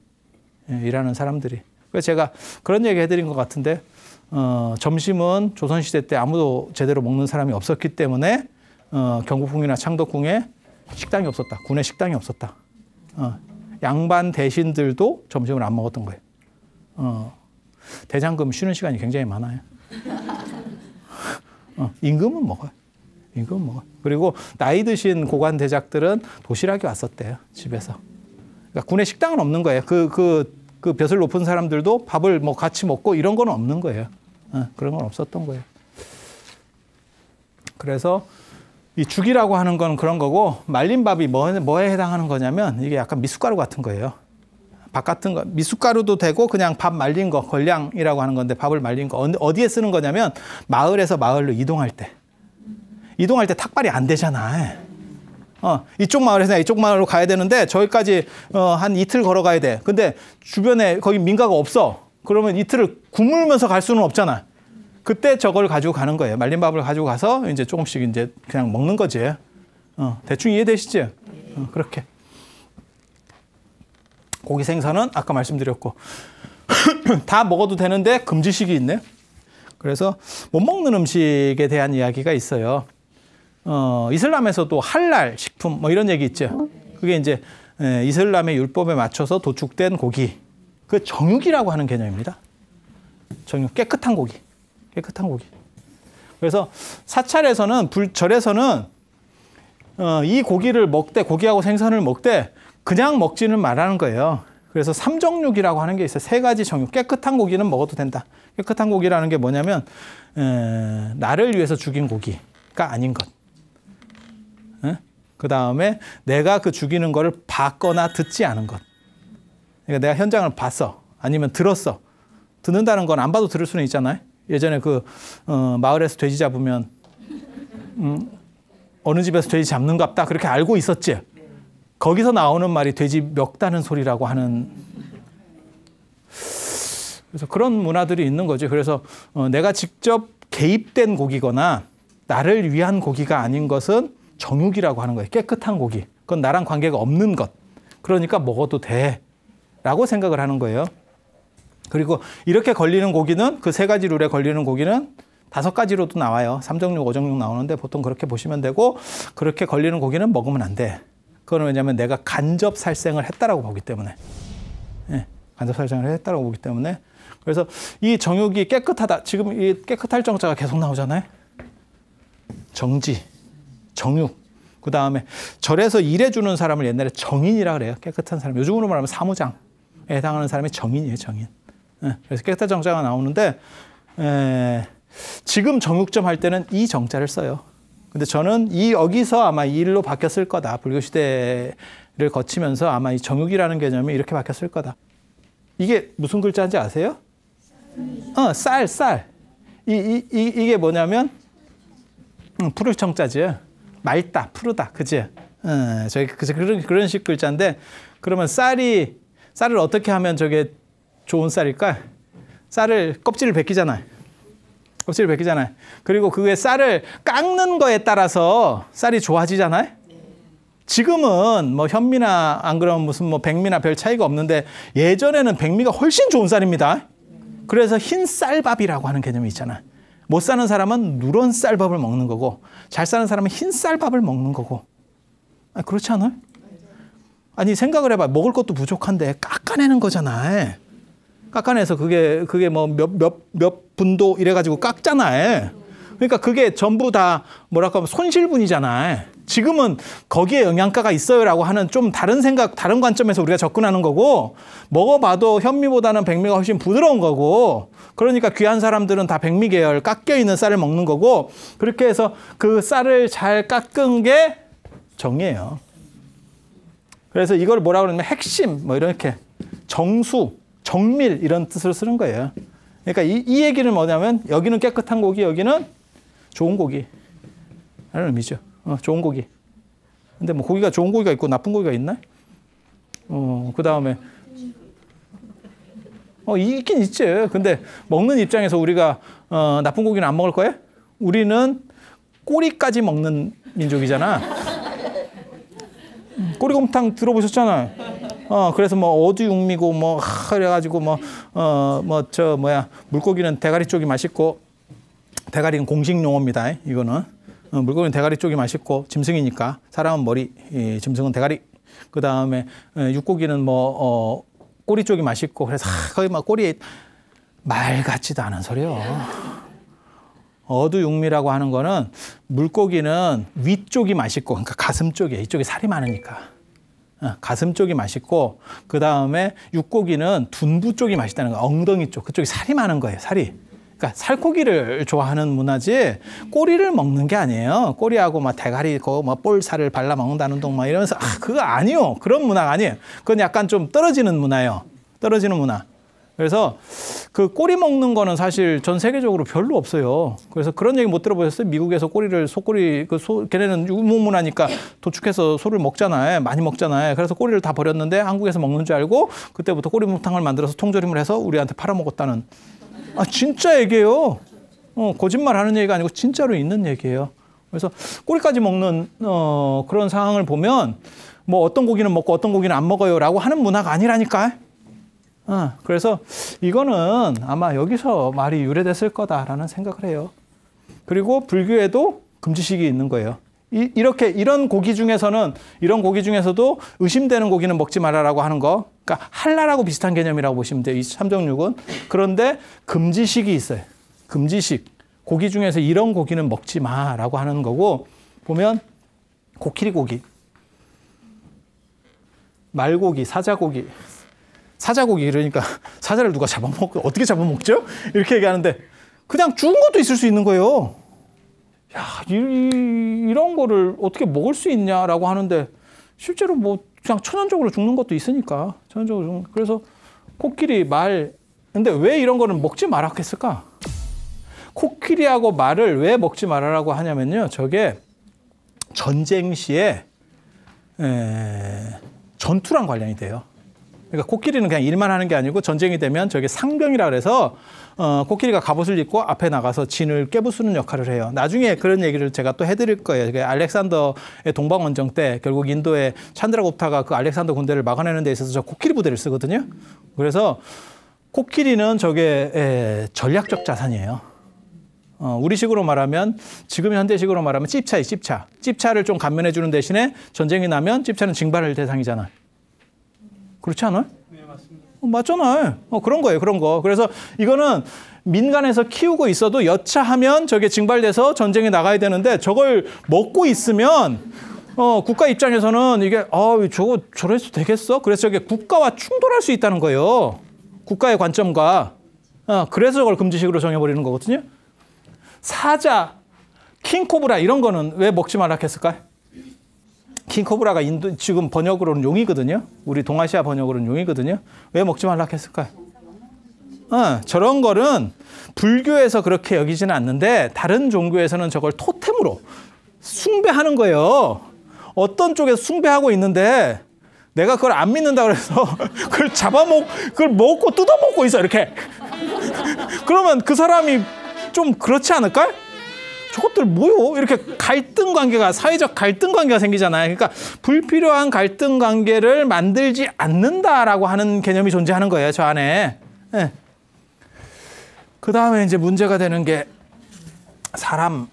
그래서 제가 그런 얘기 해드린 것 같은데 점심은 조선시대 때 아무도 제대로 먹는 사람이 없었기 때문에 경복궁이나 창덕궁에 식당이 없었다. 군에 식당이 없었다. 양반 대신들도 점심을 안 먹었던 거예요. 대장금 쉬는 시간이 굉장히 많아요. 임금은 먹어요. 임금은 먹어요. 그리고 나이 드신 고관 대작들은 도시락이 왔었대요. 집에서. 그러니까 군에 식당은 없는 거예요. 그 벼슬 높은 사람들도 밥을 뭐 같이 먹고 이런 건 없는 거예요. 그런 건 없었던 거예요. 그래서 이 죽이라고 하는 건 그런 거고, 말린 밥이 뭐에 해당하는 거냐면 이게 약간 미숫가루 같은 거예요. 밥 같은 거, 미숫가루도 되고 그냥 밥 말린 거, 걸량이라고 하는 건데 밥을 말린 거 어디에 쓰는 거냐면 마을에서 마을로 이동할 때 탁발이 안 되잖아. 이쪽 마을에서 이쪽 마을로 가야 되는데 저기까지 한 이틀 걸어가야 돼. 근데 주변에 거기 민가가 없어. 그러면 이틀을 굶으면서 갈 수는 없잖아. 그때 저걸 가지고 가는 거예요. 말린 밥을 가지고 가서 이제 조금씩 이제 그냥 먹는 거지. 대충 이해되시죠? 그렇게. 고기 생선은 아까 말씀드렸고 다 먹어도 되는데 금지식이 있네. 그래서 못 먹는 음식에 대한 이야기가 있어요. 이슬람에서도 할랄 식품 뭐 이런 얘기 있죠. 그게 이제 이슬람의 율법에 맞춰서 도축된 고기. 그 정육이라고 하는 개념입니다. 정육, 깨끗한 고기. 깨끗한 고기. 그래서 사찰에서는, 절에서는 이 고기를 먹되, 고기하고 생선을 먹되 그냥 먹지는 말라는 거예요. 그래서 삼정육이라고 하는 게 있어요. 3가지 정육. 깨끗한 고기는 먹어도 된다. 깨끗한 고기라는 게 뭐냐면 나를 위해서 죽인 고기가 아닌 것. 그 다음에 내가 그 죽이는 거를 봤거나 듣지 않은 것. 그러니까 내가 현장을 봤어. 아니면 들었어. 듣는다는 건 안 봐도 들을 수는 있잖아요. 예전에 마을에서 돼지 잡으면 어느 집에서 돼지 잡는갑다 그렇게 알고 있었지. 거기서 나오는 말이 돼지 멱다는 소리라고 하는. 그래서 그런 문화들이 있는 거죠. 그래서 내가 직접 개입된 고기거나 나를 위한 고기가 아닌 것은 정육이라고 하는 거예요. 깨끗한 고기. 그건 나랑 관계가 없는 것. 그러니까 먹어도 돼. 라고 생각을 하는 거예요. 그리고 이렇게 걸리는 고기는, 그 3가지 룰에 걸리는 고기는 5가지로도 나와요. 3정육, 5정육 나오는데 보통 그렇게 보시면 되고, 그렇게 걸리는 고기는 먹으면 안 돼. 그건 왜냐하면 내가 간접 살생을 했다라고 보기 때문에. 간접 살생을 했다라고 보기 때문에. 그래서 이 정육이 깨끗하다. 지금 이 깨끗할 정자가 계속 나오잖아요. 정지, 정육. 그 다음에 절에서 일해주는 사람을 옛날에 정인이라 그래요. 깨끗한 사람. 요즘으로 말하면 사무장에 해당하는 사람이 정인이에요. 정인. 그래서 깨끗한 정자가 나오는데 지금 정육점 할 때는 이 정자를 써요. 근데 저는 여기서 아마 이 일로 바뀌었을 거다. 불교시대를 거치면서 아마 이 정육이라는 개념이 이렇게 바뀌었을 거다. 이게 무슨 글자인지 아세요? 쌀. 이게 뭐냐면 푸를 정자지. 맑다, 푸르다, 그지? 저희 그런 식 글자인데, 그러면 쌀을 어떻게 하면 저게 좋은 쌀일까? 쌀을 껍질을 벗기잖아요. 그리고 그게 쌀을 깎는 거에 따라서 쌀이 좋아지잖아요. 지금은 뭐 현미나 안 그러면 무슨 뭐 백미나 별 차이가 없는데 예전에는 백미가 훨씬 좋은 쌀입니다. 그래서 흰 쌀밥이라고 하는 개념이 있잖아. 못 사는 사람은 누런 쌀밥을 먹는 거고, 잘 사는 사람은 흰 쌀밥을 먹는 거고. 그렇지 않아요? 아니 생각을 해봐. 먹을 것도 부족한데 깎아내는 거잖아. 깎아내서 그게 뭐 몇 분도 이래가지고 깎잖아. 그러니까 그게 전부 다 뭐랄까 하면 손실분이잖아. 지금은 거기에 영양가가 있어요라고 하는 좀 다른 생각, 다른 관점에서 우리가 접근하는 거고, 먹어봐도 현미보다는 백미가 훨씬 부드러운 거고, 그러니까 귀한 사람들은 다 백미 계열 깎여 있는 쌀을 먹는 거고, 그렇게 해서 그 쌀을 잘 깎은 게 정이에요. 그래서 이걸 뭐라 그러냐면 핵심, 뭐 이렇게 정수, 정밀 이런 뜻을 쓰는 거예요. 그러니까 이 얘기는 뭐냐면 여기는 깨끗한 고기, 여기는 좋은 고기 라는 의미죠. 좋은 고기. 근데 뭐 고기가 좋은 고기가 있고 나쁜 고기가 있나? 그 다음에 있긴 있지. 근데 먹는 입장에서 우리가 나쁜 고기는 안 먹을 거예요? 우리는 꼬리까지 먹는 민족이잖아. 꼬리곰탕 들어보셨잖아요. 그래서 뭐 어두육미고 뭐 그래가지고 물고기는 대가리 쪽이 맛있고, 대가리는 공식 용어입니다. 이거는 물고기는 대가리 쪽이 맛있고 짐승이니까 사람은 머리, 짐승은 대가리. 그 다음에 육고기는 뭐 꼬리 쪽이 맛있고 그래서 거의 막 꼬리에 말 같지도 않은 소리요. 어두육미라고 하는 거는 물고기는 위쪽이 맛있고 그러니까 가슴 쪽에 이쪽에 살이 많으니까 가슴 쪽이 맛있고 그 다음에 육고기는 둔부 쪽이 맛있다는 거예요. 엉덩이 쪽 그쪽이 살이 많은 거예요. 살이. 그러니까 살코기를 좋아하는 문화지 꼬리를 먹는 게 아니에요. 꼬리하고 막 대가리 막 볼살을 발라 먹는다는 동 막 이러면서 그거 아니요. 그런 문화가 아니에요. 그건 약간 좀 떨어지는 문화예요. 떨어지는 문화. 그래서 그 꼬리 먹는 거는 사실 전 세계적으로 별로 없어요. 그래서 그런 얘기 못 들어보셨어요? 미국에서 꼬리를 소꼬리 걔네는 유목문화니까 도축해서 소를 먹잖아요. 많이 먹잖아요. 그래서 꼬리를 다 버렸는데 한국에서 먹는 줄 알고 그때부터 꼬리무탕을 만들어서 통조림을 해서 우리한테 팔아먹었다는 진짜 얘기예요. 거짓말 하는 얘기가 아니고 진짜로 있는 얘기예요. 그래서 꼬리까지 먹는 그런 상황을 보면 뭐 어떤 고기는 먹고 어떤 고기는 안 먹어요라고 하는 문화가 아니라니까. 그래서 이거는 아마 여기서 말이 유래됐을 거다라는 생각을 해요. 그리고 불교에도 금지식이 있는 거예요. 이런 고기 중에서는 이런 고기 중에서도 의심되는 고기는 먹지 말아라고 하는 거. 그러니까 할랄하고 비슷한 개념이라고 보시면 돼요. 이 삼정육은. 그런데 금지식이 있어요. 금지식. 고기 중에서 이런 고기는 먹지 마라고 하는 거고 보면 코끼리 고기, 말고기, 사자고기. 사자고기 그러니까 사자를 누가 잡아먹고 어떻게 잡아먹죠? 이렇게 얘기하는데 그냥 죽은 것도 있을 수 있는 거예요. 야, 이런 거를 어떻게 먹을 수 있냐라고 하는데 실제로 뭐 그냥 천연적으로 죽는 것도 있으니까 천연적으로 죽는. 그래서 코끼리, 말. 근데 왜 이런 거를 먹지 말라 했을까? 코끼리하고 말을 왜 먹지 말아라고 하냐면요. 저게 전쟁 시에 전투랑 관련이 돼요. 그러니까 코끼리는 그냥 일만 하는 게 아니고 전쟁이 되면 저게 상병이라 그래서 코끼리가 갑옷을 입고 앞에 나가서 진을 깨부수는 역할을 해요. 나중에 그런 얘기를 제가 또 해드릴 거예요. 알렉산더의 동방원정 때 결국 인도의 찬드라굽타가 그 알렉산더 군대를 막아내는 데 있어서 저 코끼리 부대를 쓰거든요. 그래서 코끼리는 저게 전략적 자산이에요. 우리식으로 말하면 지금 현대식으로 말하면 찝차예요. 찝차. 찝차를 좀 감면해 주는 대신에 전쟁이 나면 찝차는 징발할 대상이잖아. 그렇지 않아요? 네, 맞습니다. 맞잖아요. 그런 거예요. 그런 거. 그래서 이거는 민간에서 키우고 있어도 여차하면 저게 징발돼서 전쟁에 나가야 되는데 저걸 먹고 있으면 국가 입장에서는 이게 저거 저래서 되겠어? 그래서 저게 국가와 충돌할 수 있다는 거예요. 국가의 관점과. 그래서 저걸 금지식으로 정해버리는 거거든요. 사자, 킹코브라 이런 거는 왜 먹지 말라 했을까요? 킹코브라가 인도 지금 번역으로는 용이거든요. 우리 동아시아 번역으로는 용이거든요. 왜 먹지 말라 했을까요? 저런 거는 불교에서 그렇게 여기지는 않는데 다른 종교에서는 저걸 토템으로 숭배하는 거예요. 어떤 쪽에서 숭배하고 있는데 내가 그걸 안 믿는다 그래서 그걸 먹고 뜯어먹고 있어 이렇게. 그러면 그 사람이 좀 그렇지 않을까요? 저것들 뭐요? 이렇게 갈등 관계가, 사회적 갈등 관계가 생기잖아요. 그러니까 불필요한 갈등 관계를 만들지 않는다라고 하는 개념이 존재하는 거예요, 저 안에. 네. 그 다음에 이제 문제가 되는 게 사람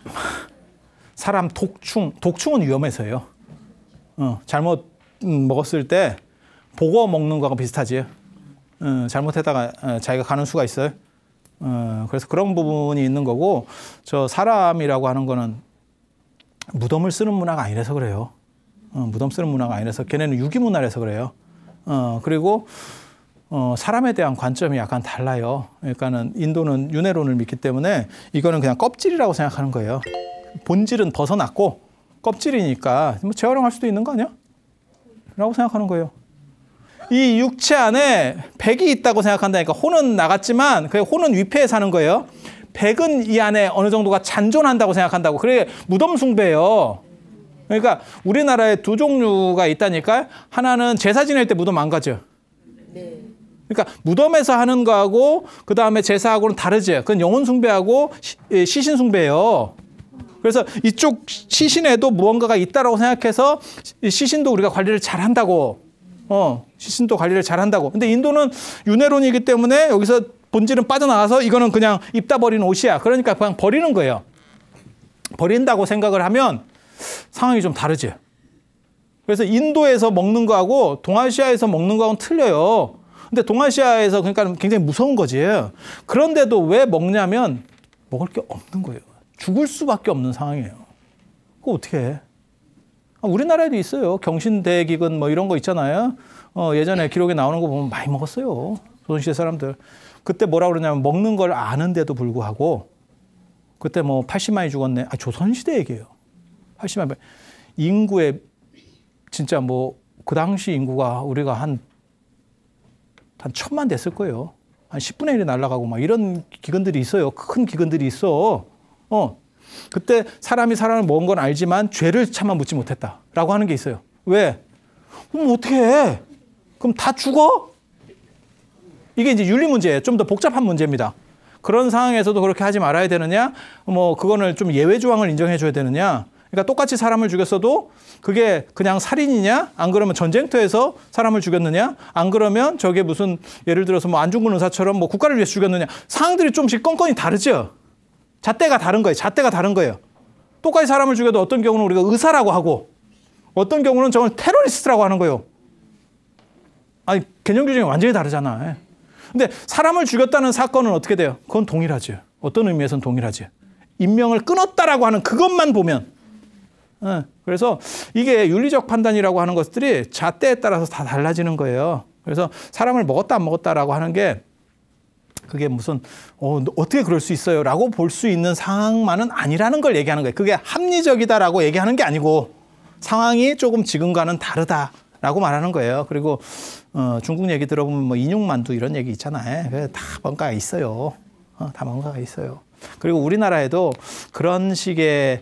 독충은 위험해서요. 잘못 먹었을 때 보고 먹는 거하고 비슷하지. 잘못했다가 자기가 가는 수가 있어요. 그래서 그런 부분이 있는 거고, 저 사람이라고 하는 거는 무덤을 쓰는 문화가 아니라서 그래요. 무덤 쓰는 문화가 아니라서 걔네는 유기문화라서 그래요. 그리고 사람에 대한 관점이 약간 달라요. 그러니까는 인도는 윤회론을 믿기 때문에 이거는 그냥 껍질이라고 생각하는 거예요. 본질은 벗어났고 껍질이니까 뭐 재활용할 수도 있는 거 아니야? 라고 생각하는 거예요. 이 육체 안에 백이 있다고 생각한다니까. 혼은 나갔지만 그 혼은 위패에 사는 거예요. 백은 이 안에 어느 정도가 잔존한다고 생각한다고. 그래 무덤 숭배예요. 그러니까 우리나라에 두 종류가 있다니까. 하나는 제사 지낼 때 무덤 안 가죠. 그러니까 무덤에서 하는 거하고 그 다음에 제사하고는 다르죠. 그건 영혼 숭배하고 시신 숭배예요. 그래서 이쪽 시신에도 무언가가 있다라고 생각해서 시신도 우리가 관리를 잘 한다고. 시신도 관리를 잘 한다고. 근데 인도는 윤회론이기 때문에 여기서 본질은 빠져나가서 이거는 그냥 입다 버리는 옷이야. 그러니까 그냥 버리는 거예요. 버린다고 생각을 하면 상황이 좀 다르죠. 그래서 인도에서 먹는 거하고 동아시아에서 먹는 거하고는 틀려요. 근데 동아시아에서 그러니까 굉장히 무서운 거지. 그런데도 왜 먹냐면 먹을 게 없는 거예요. 죽을 수밖에 없는 상황이에요. 그거 어떻게 해? 우리나라에도 있어요. 경신대기근 뭐 이런 거 있잖아요. 예전에 기록에 나오는 거 보면 많이 먹었어요. 조선시대 사람들. 그때 뭐라 그러냐면 먹는 걸 아는데도 불구하고 그때 뭐 80만이 죽었네. 조선시대 얘기예요. 80만. 인구의 진짜 뭐 그 당시 인구가 우리가 한 1000만 됐을 거예요. 한 10분의 1이 날아가고 막 이런 기근들이 있어요. 큰 기근들이 있어. 그때 사람이 사람을 먹은 건 알지만 죄를 차마 묻지 못했다라고 하는 게 있어요. 왜? 그럼 어떻게 해? 그럼 다 죽어? 이게 이제 윤리 문제예요. 좀 더 복잡한 문제입니다. 그런 상황에서도 그렇게 하지 말아야 되느냐? 뭐 그거는 좀 예외 조항을 인정해 줘야 되느냐? 그러니까 똑같이 사람을 죽였어도 그게 그냥 살인이냐? 안 그러면 전쟁터에서 사람을 죽였느냐? 안 그러면 저게 무슨 예를 들어서 뭐 안중근 의사처럼 뭐 국가를 위해서 죽였느냐? 상황들이 좀씩 건건이 다르죠. 잣대가 다른 거예요. 잣대가 다른 거예요. 똑같이 사람을 죽여도 어떤 경우는 우리가 의사라고 하고 어떤 경우는 저걸 테러리스트라고 하는 거예요. 아니 개념 규정이 완전히 다르잖아. 근데 사람을 죽였다는 사건은 어떻게 돼요? 그건 동일하죠. 어떤 의미에서는 동일하죠. 인명을 끊었다라고 하는 그것만 보면. 그래서 이게 윤리적 판단이라고 하는 것들이 잣대에 따라서 다 달라지는 거예요. 그래서 사람을 먹었다 안 먹었다라고 하는 게 그게 무슨 어떻게 그럴 수 있어요? 라고 볼 수 있는 상황만은 아니라는 걸 얘기하는 거예요. 그게 합리적이다라고 얘기하는 게 아니고 상황이 조금 지금과는 다르다라고 말하는 거예요. 그리고 중국 얘기 들어보면 뭐 인육만두 이런 얘기 있잖아요. 다 뭔가가 있어요. 다 뭔가가 있어요. 그리고 우리나라에도 그런 식의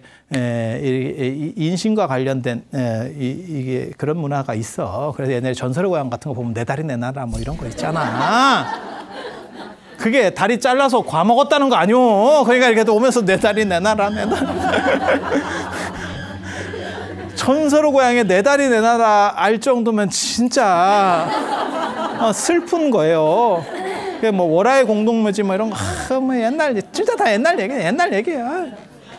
인신과 관련된 이게 그런 문화가 있어. 그래서 옛날에 전설의 고향 같은 거 보면 내 다리 내 나라 뭐 이런 거 있잖아. 그게 다리 잘라서 과 먹었다는 거 아니오. 그러니까 이렇게 오면서 내 다리 내 나라 내 나라. 전설의 고향에 내 다리 내 나라 알 정도면 진짜 슬픈 거예요. 뭐 월화의 공동묘지 뭐 이런 거 뭐 옛날 진짜 다 옛날 얘기야.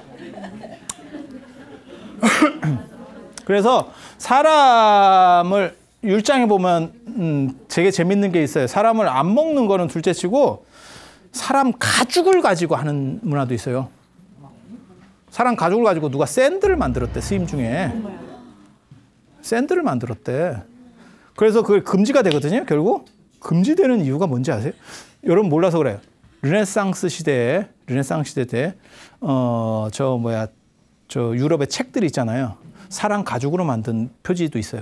그래서 사람을 율장에 보면 되게 재밌는 게 있어요. 사람을 안 먹는 거는 둘째치고 사람 가죽을 가지고 하는 문화도 있어요. 사람 가죽을 가지고 누가 샌드를 만들었대. 스님 중에 샌드를 만들었대. 그래서 그걸 금지가 되거든요. 결국 금지되는 이유가 뭔지 아세요? 여러분 몰라서 그래요. 르네상스 시대 때 저 유럽의 책들이 있잖아요. 사람 가죽으로 만든 표지도 있어요.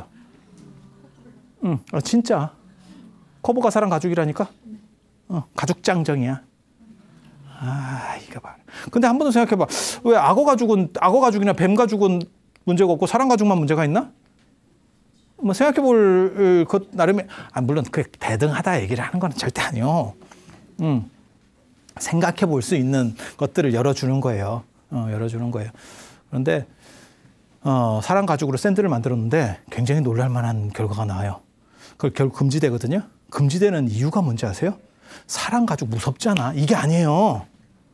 진짜 커버가 사람 가죽이라니까. 가죽장정이야. 이거 봐. 근데 한 번 더 생각해봐. 왜 악어 가죽이나 뱀 가죽은 문제가 없고 사람 가죽만 문제가 있나? 뭐 생각해볼 것 나름의 물론 그 대등하다 얘기를 하는 건 절대 아니요. 생각해볼 수 있는 것들을 열어주는 거예요. 열어주는 거예요. 그런데 사람 가죽으로 샌드를 만들었는데 굉장히 놀랄만한 결과가 나와요. 그걸 결국 금지되거든요. 금지되는 이유가 뭔지 아세요? 사람 가죽 무섭잖아. 이게 아니에요.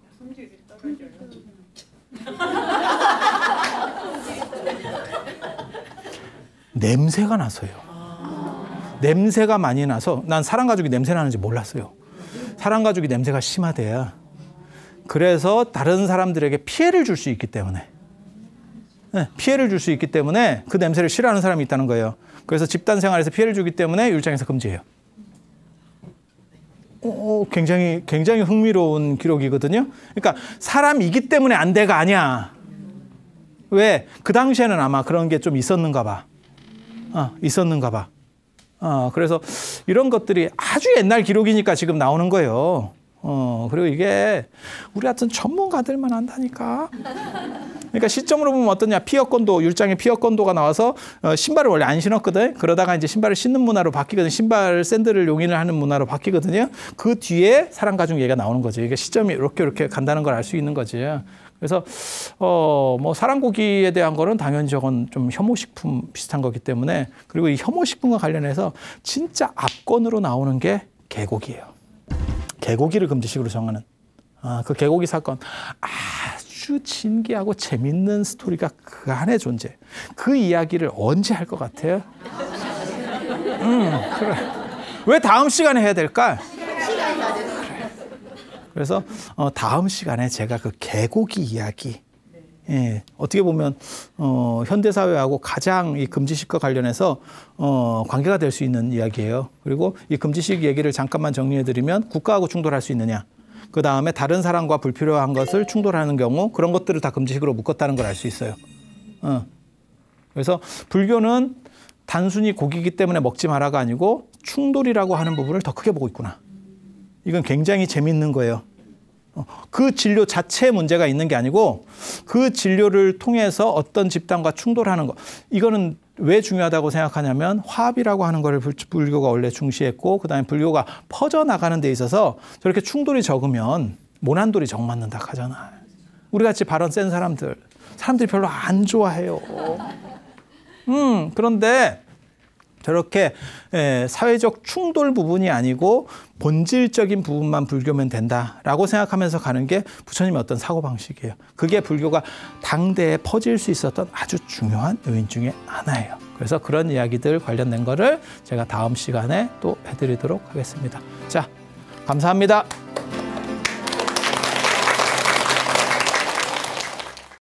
냄새가 나서요. 냄새가 많이 나서 난 사람 가죽이 냄새 나는지 몰랐어요. 사람 가죽이 냄새가 심하대요. 그래서 다른 사람들에게 피해를 줄 수 있기 때문에 피해를 줄 수 있기 때문에 그 냄새를 싫어하는 사람이 있다는 거예요. 그래서 집단 생활에서 피해를 주기 때문에 율장에서 금지해요. 굉장히 흥미로운 기록이거든요. 그러니까 사람이기 때문에 안 돼가 아니야. 왜? 그 당시에는 아마 그런 게 좀 있었는가 봐. 그래서 이런 것들이 아주 옛날 기록이니까 지금 나오는 거예요. 그리고 이게 우리 같은 전문가들만 한다니까. 그러니까 시점으로 보면 어떠냐. 피어건도, 율장의 피어건도가 나와서 신발을 원래 안 신었거든. 그러다가 이제 신발을 신는 문화로 바뀌거든. 신발 샌들을 용인을 하는 문화로 바뀌거든요. 그 뒤에 사람 가죽 얘기가 나오는 거지. 이게 시점이 이렇게 간다는 걸 알 수 있는 거지. 그래서 뭐 사람고기에 대한 거는 당연히 저건 좀 혐오식품 비슷한 거기 때문에, 그리고 이 혐오식품과 관련해서 진짜 압권으로 나오는 게 개고기예요. 개고기를 금지식으로 정하는 그 개고기 사건 아주 아주 신기하고 재밌는 스토리가 그 안에 존재해요. 그 이야기를 언제 할 것 같아요? 그래. 왜 다음 시간에 해야 될까? 그래. 그래서 다음 시간에 제가 그 개고기 이야기, 예, 어떻게 보면 현대사회하고 가장 이 금지식과 관련해서 관계가 될 수 있는 이야기예요. 그리고 이 금지식 얘기를 잠깐만 정리해드리면 국가하고 충돌할 수 있느냐, 그 다음에 다른 사람과 불필요한 것을 충돌하는 경우 그런 것들을 다 금지식으로 묶었다는 걸 알 수 있어요. 그래서 불교는 단순히 고기이기 때문에 먹지 마라가 아니고 충돌이라고 하는 부분을 더 크게 보고 있구나. 이건 굉장히 재밌는 거예요. 그 진료 자체에 문제가 있는 게 아니고 그 진료를 통해서 어떤 집단과 충돌하는 거, 이거는 왜 중요하다고 생각하냐면 화합이라고 하는 거를 불교가 원래 중시했고, 그다음에 불교가 퍼져나가는 데 있어서 저렇게 충돌이 적으면 모난돌이 정맞는다 하잖아. 우리 같이 발언 센 사람들이 별로 안 좋아해요. 그런데 저렇게 사회적 충돌 부분이 아니고 본질적인 부분만 불교면 된다라고 생각하면서 가는 게 부처님의 어떤 사고방식이에요. 그게 불교가 당대에 퍼질 수 있었던 아주 중요한 요인 중에 하나예요. 그래서 그런 이야기들 관련된 거를 제가 다음 시간에 또 해드리도록 하겠습니다. 자, 감사합니다.